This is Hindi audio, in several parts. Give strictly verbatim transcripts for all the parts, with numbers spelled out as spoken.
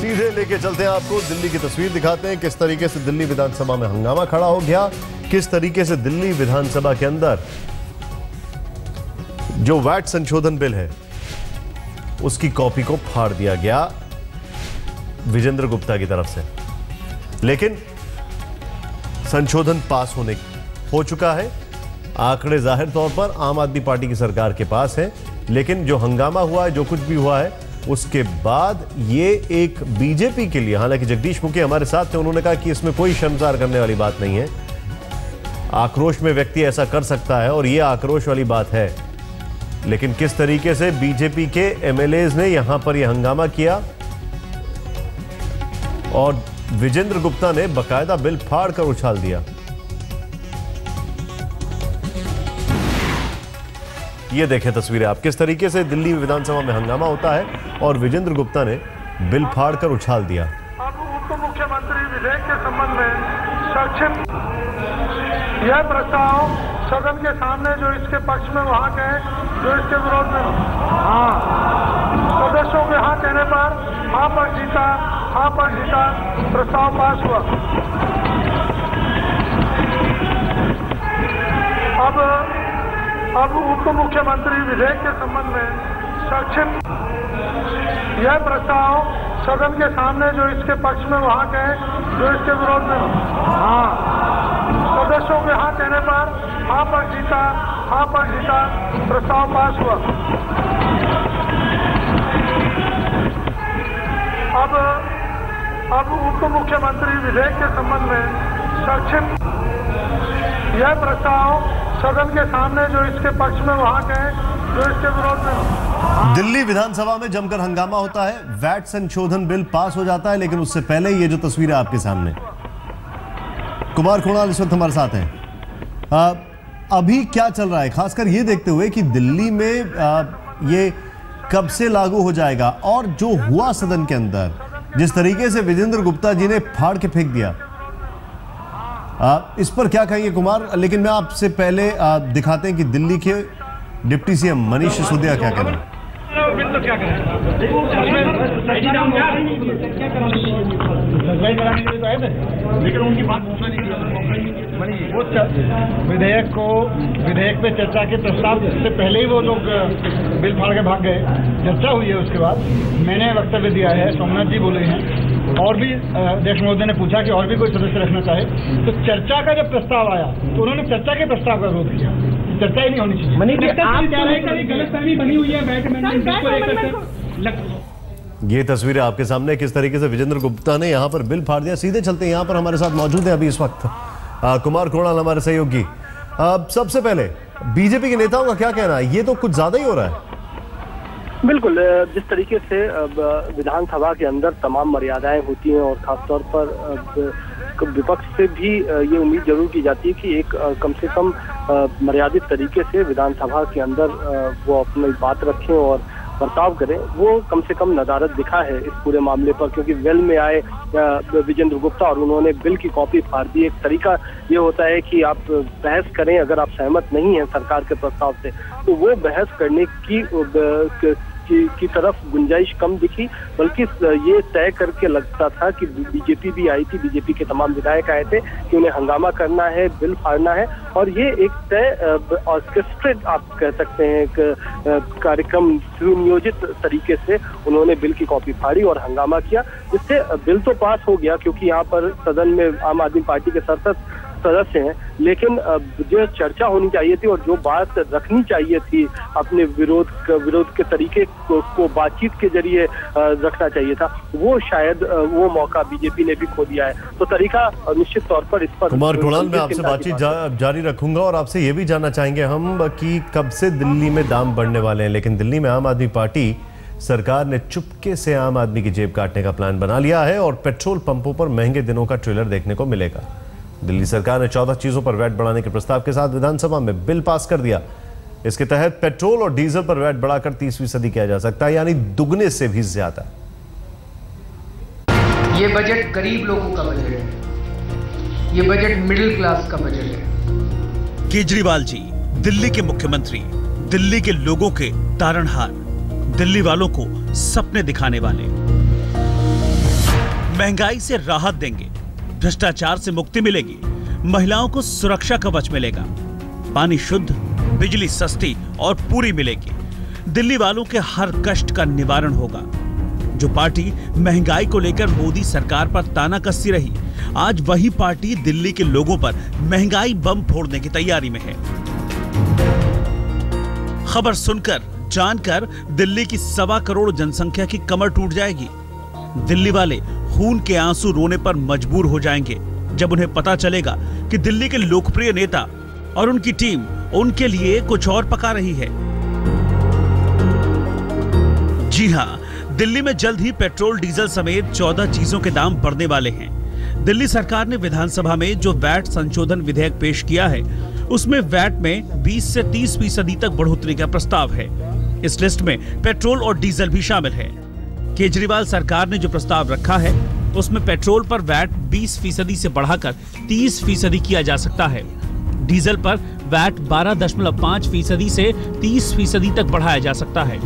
सीधे लेके चलते हैं आपको, दिल्ली की तस्वीर दिखाते हैं किस तरीके से दिल्ली विधानसभा में हंगामा खड़ा हो गया, किस तरीके से दिल्ली विधानसभा के अंदर जो वैट संशोधन बिल है उसकी कॉपी को फाड़ दिया गया विजेंद्र गुप्ता की तरफ से। लेकिन संशोधन पास होने हो चुका है, आंकड़े जाहिर तौर पर आम आदमी पार्टी की सरकार के पास है, लेकिन जो हंगामा हुआ है, जो कुछ भी हुआ है, उसके बाद ये एक बीजेपी के लिए, हालांकि जगदीश मुखी हमारे साथ थे, उन्होंने कहा कि इसमें कोई शर्मसार करने वाली बात नहीं है, आक्रोश में व्यक्ति ऐसा कर सकता है और ये आक्रोश वाली बात है। लेकिन किस तरीके से बीजेपी के एमएलएज ने यहां पर यह हंगामा किया और विजेंद्र गुप्ता ने बकायदा बिल फाड़ कर उछाल दिया। ये देखें तस्वीरें आप, किस तरीके से दिल्ली विधानसभा में हंगामा होता है और विजेंद्र गुप्ता ने बिल फाड़ कर उछाल दिया। अब उप मुख्यमंत्री विधेयक के संबंध में संक्षिप्त यह प्रस्ताव सदन के सामने जो इसके पक्ष में वहां गए, जो इसके विरोध में हाँ सदस्यों के हाँ कहने पर हाँ पर जीता, हाँ पर जीता, प्रस्ताव पास हुआ। अब अब उप मुख्यमंत्री विधेयक के संबंध में संक्षिप्त यह प्रस्ताव सदन के सामने जो इसके पक्ष में वहां गए, जो इसके विरोध में हाँ सदस्यों के हाँ कहने पर हाँ पर जीता, हाँ पर जीता, प्रस्ताव पास हुआ। अब अब उप मुख्यमंत्री विधेयक के संबंध में संक्षिप्त यह प्रस्ताव सदन के सामने जो इसके पक्ष में वहां गए, जो इसके विरोध में दिल्ली विधानसभा में जमकर हंगामा होता है, वैट संशोधन बिल पास हो जाता है, लेकिन उससे पहले ये जो तस्वीर है आपके सामने, कुमार कृणाल इस वक्त हमारे साथ हैं। आ, अभी क्या चल रहा है, खासकर ये देखते हुए कि दिल्ली में आ, ये कब से लागू हो जाएगा और जो हुआ सदन के अंदर, जिस तरीके से विजेंद्र गुप्ता जी ने फाड़ के फेंक दिया, आ, इस पर क्या कहेंगे कुमार? लेकिन मैं आपसे पहले आ, दिखाते हैं कि दिल्ली के डिप्टी सीएम मनीष सिसोदिया क्या कह रहे हैं। क्या करें? लेकिन उनकी बात विधेयक को विधेयक पे चर्चा के प्रस्ताव से पहले ही वो लोग बिल फाड़ के भाग गए। चर्चा हुई है, उसके बाद मैंने वक्तव्य दिया है, सोमनाथ जी बोले हैं, और भी अध्यक्ष महोदय ने पूछा कि और भी कोई सदस्य रखना चाहे, तो चर्चा का जब प्रस्ताव आया तो उन्होंने चर्चा के प्रस्ताव का विरोध किया। चर्चा ही नहीं होनी चाहिए। आप कह रहे हैं कि गलतफहमी बनी हुई है बैट अमेंडमेंट को लेकर। ये तस्वीरें आपके सामने, किस तरीके से विजेंद्र गुप्ता ने यहां पर बिल फाड़ दिया। सीधे चलते हैं, यहां पर हमारे साथ मौजूद है अभी इस वक्त आ, कुमार कृणाल हमारे सहयोगी। सबसे पहले बीजेपी के नेताओं का क्या कहना है, ये तो कुछ ज्यादा ही हो रहा है। बिल्कुल, जिस तरीके से विधानसभा के अंदर तमाम मर्यादाएं होती हैं और खासतौर पर विपक्ष से भी ये उम्मीद जरूर की जाती है कि एक कम से कम मर्यादित तरीके से विधानसभा के अंदर वो अपनी बात रखें और बर्ताव करें, वो कम से कम नदारत दिखा है इस पूरे मामले पर, क्योंकि वेल में आए विजेंद्र गुप्ता और उन्होंने बिल की कॉपी फाड़ दी। एक तरीका ये होता है कि आप बहस करें, अगर आप सहमत नहीं हैं सरकार के प्रस्ताव से, तो वो बहस करने की की, की तरफ गुंजाइश कम दिखी, बल्कि ये तय करके लगता था कि बीजेपी भी आई थी, बीजेपी के तमाम विधायक आए थे कि उन्हें हंगामा करना है, बिल फाड़ना है, और ये एक तय ऑर्केस्ट्रेट आप कह सकते हैं एक कार्यक्रम सुनियोजित तरीके से उन्होंने बिल की कॉपी फाड़ी और हंगामा किया, जिससे बिल तो पास हो गया, क्योंकि यहाँ पर सदन में आम आदमी पार्टी के सड़सठ सदस्य हैं, लेकिन जो चर्चा होनी चाहिए थी और जो बात रखनी चाहिए थी अपने विरोध विरोध के तरीके को, को बातचीत के जरिए रखना चाहिए था, वो शायद वो मौका बीजेपी ने भी खो दिया है। तो तरीका निश्चित तौर पर इस पर कुमार कृणाल, मैं आपसे बातचीत जा, जारी रखूंगा और आपसे ये भी जानना चाहेंगे हम कि कब से दिल्ली में दाम बढ़ने वाले हैं, लेकिन दिल्ली में आम आदमी पार्टी सरकार ने चुपके से आम आदमी की जेब काटने का प्लान बना लिया है और पेट्रोल पंपों पर महंगे दिनों का ट्रेलर देखने को मिलेगा। दिल्ली सरकार ने चौदह चीजों पर वैट बढ़ाने के प्रस्ताव के साथ विधानसभा में बिल पास कर दिया। इसके तहत पेट्रोल और डीजल पर वैट बढ़ाकर तीस फीसदी किया जा सकता है, यानी दुगने से भी ज्यादा। ये बजट गरीब लोगों का बजट है, ये बजट मिडिल क्लास का बजट है। केजरीवाल जी दिल्ली के मुख्यमंत्री, दिल्ली के लोगों के तारणहार, दिल्ली वालों को सपने दिखाने वाले। महंगाई से राहत देंगे, भ्रष्टाचार से मुक्ति मिलेगी, महिलाओं को सुरक्षा कवच मिलेगा, पानी शुद्ध, बिजली सस्ती और पूरी मिलेगी, दिल्ली वालों के हर कष्ट का निवारण होगा। जो पार्टी महंगाई को लेकर मोदी सरकार पर ताना कसती रही, आज वही पार्टी दिल्ली के लोगों पर महंगाई बम फोड़ने की तैयारी में है। खबर सुनकर जानकर दिल्ली की सवा करोड़ जनसंख्या की कमर टूट जाएगी। दिल्ली वाले खून के आंसू रोने पर मजबूर हो जाएंगे जब उन्हें पता चलेगा कि दिल्ली के लोकप्रिय नेता और उनकी टीम उनके लिए कुछ और पका रही है। जी हां, दिल्ली में जल्द ही पेट्रोल डीजल समेत चौदह चीजों के दाम बढ़ने वाले हैं। दिल्ली सरकार ने विधानसभा में जो वैट संशोधन विधेयक पेश किया है, उसमें वैट में बीस से तीस फीसदी तक बढ़ोतरी का प्रस्ताव है। इस लिस्ट में पेट्रोल और डीजल भी शामिल है। केजरीवाल सरकार ने जो प्रस्ताव रखा है, उसमें पेट्रोल पर वैट बीस फीसदी से बढ़ाकर तीस फीसदी किया जा सकता है। डीजल पर वैट बारह दशमलव पाँच फीसदी से तीस फीसदी तक बढ़ाया जा सकता है।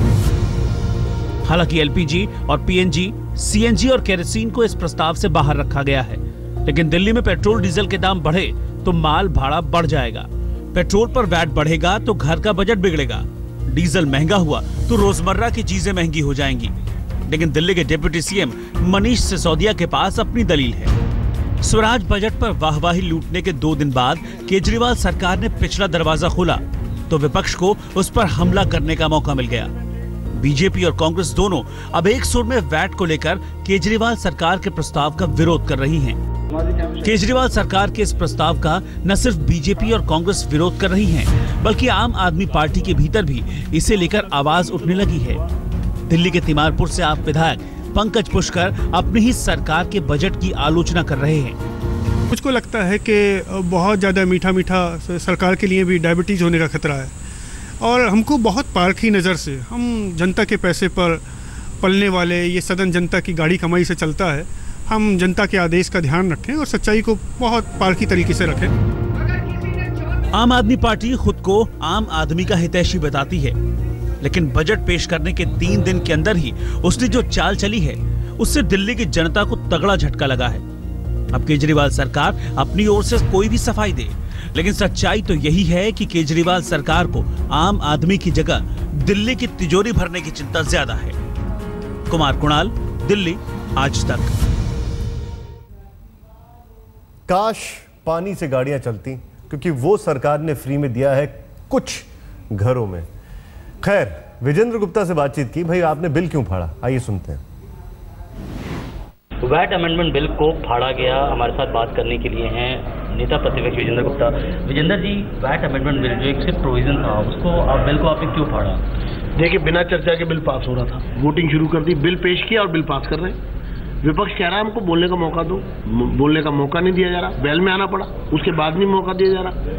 हालांकि एलपीजी और पीएनजी, सीएनजी और केरोसिन को इस प्रस्ताव से बाहर रखा गया है। लेकिन दिल्ली में पेट्रोल डीजल के दाम बढ़े तो माल भाड़ा बढ़ जाएगा। पेट्रोल पर वैट बढ़ेगा तो घर का बजट बिगड़ेगा। डीजल महंगा हुआ तो रोजमर्रा की चीजें महंगी हो जाएंगी। लेकिन दिल्ली के डिप्टी सीएम मनीष सिसोदिया के पास अपनी दलील है। स्वराज बजट पर वाहवाही लूटने के दो दिन बाद केजरीवाल सरकार ने पिछला दरवाजा खोला तो विपक्ष को उस पर हमला करने का मौका मिल गया। बीजेपी और कांग्रेस दोनों अब एक सुर में वैट को लेकर केजरीवाल सरकार के प्रस्ताव का विरोध कर रही हैं। केजरीवाल सरकार के इस प्रस्ताव का न सिर्फ बीजेपी और कांग्रेस विरोध कर रही हैं, बल्कि आम आदमी पार्टी के भीतर भी इसे लेकर आवाज उठने लगी है। दिल्ली के तिमारपुर से आप विधायक पंकज पुष्कर अपनी ही सरकार के बजट की आलोचना कर रहे हैं। मुझको लगता है कि बहुत ज़्यादा मीठा मीठा सरकार के लिए भी डायबिटीज होने का खतरा है और हमको बहुत पारखी नज़र से, हम जनता के पैसे पर पलने वाले, ये सदन जनता की गाड़ी कमाई से चलता है, हम जनता के आदेश का ध्यान रखें और सच्चाई को बहुत पारखी तरीके से रखें। आम आदमी पार्टी खुद को आम आदमी का हितैषी बताती है, लेकिन बजट पेश करने के तीन दिन के अंदर ही उसने जो चाल चली है, उससे दिल्ली की जनता को तगड़ा झटका लगा है। अब केजरीवाल सरकार अपनी ओर से कोई भी सफाई दे, लेकिन सच्चाई तो यही है कि केजरीवाल सरकार को आम आदमी की जगह दिल्ली की तिजोरी भरने की चिंता ज्यादा है। कुमार कुणाल, दिल्ली, आज तक। काश पानी से गाड़ियां चलती, क्योंकि वो सरकार ने फ्री में दिया है कुछ घरों में। खैर, विजेंद्र गुप्ता से बातचीत की। भाई, आपने बिल क्यों फाड़ा? आइए सुनते हैं। वैट अमेंडमेंट बिल को फाड़ा गया। हमारे साथ बात करने के लिए हैं नेता प्रतिपक्ष Vijender Gupta. Vijender ji, VAT amendment bill जो एक सिर्फ प्रोविजन था, उसको आप बिल को आपने क्यों फाड़ा? देखिए, बिना चर्चा के बिल पास हो रहा था, वोटिंग शुरू कर दी, बिल पेश किया और बिल पास कर रहे हैं। विपक्ष कह रहा है हमको बोलने का मौका दो, बोलने का मौका नहीं दिया जा रहा, बैल में आना पड़ा, उसके बाद भी मौका दिया जा रहा।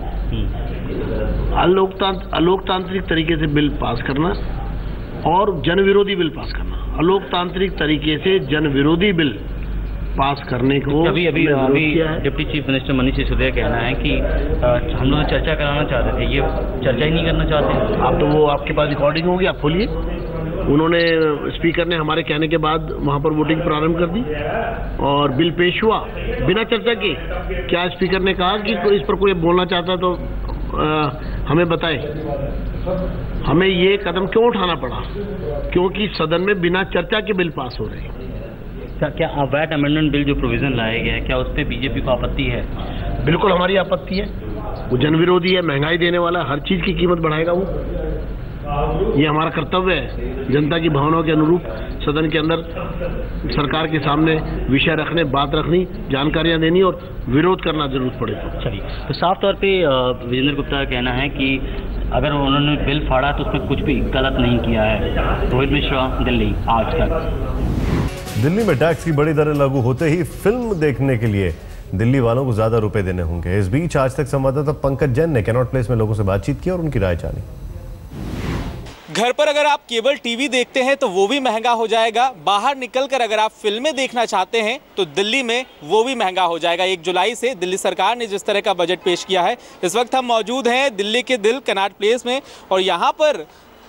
अलोकतांत्रिक अलोकतांत्रिक तरीके से बिल पास करना और जन विरोधी बिल पास करना, अलोकतांत्रिक तरीके से जन विरोधी बिल पास करने को अभी अभी अभी deputy chief minister Manish Sisodia कहना है कि आ, हम लोग चर्चा कराना चाहते थे, ये चर्चा ही नहीं करना चाहते। आप तो वो आपके पास रिकॉर्डिंग होगी, आप खोलिए। उन्होंने, स्पीकर ने हमारे कहने के बाद वहाँ पर वोटिंग प्रारंभ कर दी और बिल पेश हुआ बिना चर्चा के। क्या स्पीकर ने कहा कि इस पर कोई बोलना चाहता है तो आ, हमें बताए। हमें ये कदम क्यों उठाना पड़ा? क्योंकि सदन में बिना चर्चा के बिल पास हो रहे हैं। क्या क्या वैट अमेंडमेंट बिल जो प्रोविजन लाया गया है, क्या उस पर बीजेपी को आपत्ति है? बिल्कुल हमारी आपत्ति है। वो जन विरोधी है, महंगाई देने वाला, हर चीज की कीमत बढ़ाएगा वो। ये हमारा कर्तव्य है, जनता की भावनाओं के अनुरूप सदन के अंदर सरकार के सामने विषय रखने, बात रखनी, जानकारियां देनी और विरोध करना जरूरत पड़े तो। चलिए, तो साफ तौर पे विजेंद्र गुप्ता का कहना है कि अगर उन्होंने बिल फाड़ा तो उसमें कुछ भी गलत नहीं किया है। रोहित मिश्रा, दिल्ली, आज तक। दिल्ली में टैक्स की बड़ी दरें लागू होते ही फिल्म देखने के लिए दिल्ली वालों को ज्यादा रुपए देने होंगे। इस बीच आज तक संवाददाता पंकज जैन ने कैनॉट प्लेस में लोगों से बातचीत की और उनकी राय जानी। घर पर अगर आप केबल टीवी देखते हैं तो वो भी महंगा हो जाएगा। बाहर निकलकर अगर आप फिल्में देखना चाहते हैं तो दिल्ली में वो भी महंगा हो जाएगा। एक जुलाई से दिल्ली सरकार ने जिस तरह का बजट पेश किया है, इस वक्त हम मौजूद हैं दिल्ली के दिल कैनॉट प्लेस में और यहाँ पर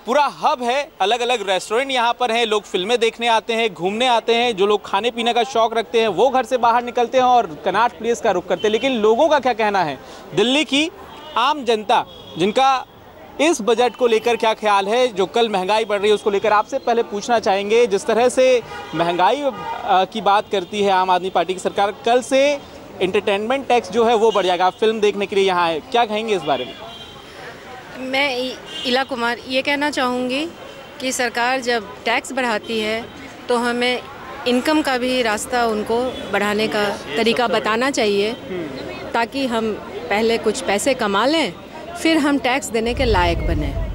पूरा हब है, अलग अलग रेस्टोरेंट यहाँ पर हैं, लोग फिल्में देखने आते हैं, घूमने आते हैं, जो लोग खाने पीने का शौक रखते हैं वो घर से बाहर निकलते हैं और कनॉट प्लेस का रुख करते हैं। लेकिन लोगों का क्या कहना है, दिल्ली की आम जनता जिनका इस बजट को लेकर क्या ख्याल है, जो कल महंगाई बढ़ रही है उसको लेकर आपसे पहले पूछना चाहेंगे। जिस तरह से महंगाई की बात करती है आम आदमी पार्टी की सरकार, कल से एंटरटेनमेंट टैक्स जो है वो बढ़ जाएगा, आप फिल्म देखने के लिए यहाँ आए, क्या कहेंगे इस बारे में? मैं इला कुमार ये कहना चाहूँगी कि सरकार जब टैक्स बढ़ाती है तो हमें इनकम का भी रास्ता उनको बढ़ाने का तरीका बताना चाहिए, ताकि हम पहले कुछ पैसे कमा लें फिर हम टैक्स देने के लायक बने।